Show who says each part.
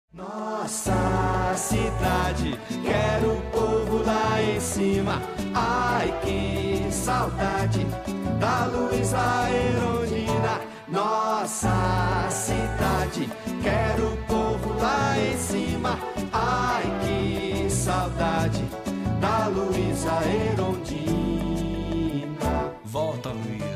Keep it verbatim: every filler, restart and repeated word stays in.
Speaker 1: Nossa cidade, quero o povo lá em cima. Ai, que saudade da Luísa Erundina. Nossa cidade, quero o povo lá em cima. Ai, que saudade da Luísa Erundina.
Speaker 2: Volta, Luísa.